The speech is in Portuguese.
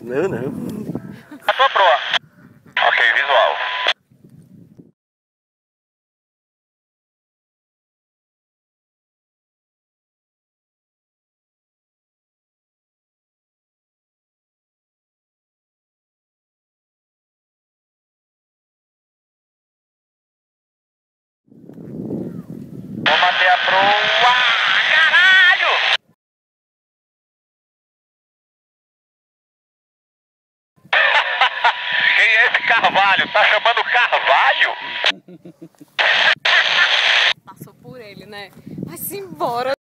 Não, não. A tua proa. Ok, visual. Vou manter a proa. Caralho! Quem é esse Carvalho? Tá chamando Carvalho? Passou por ele, né? Vai-se embora.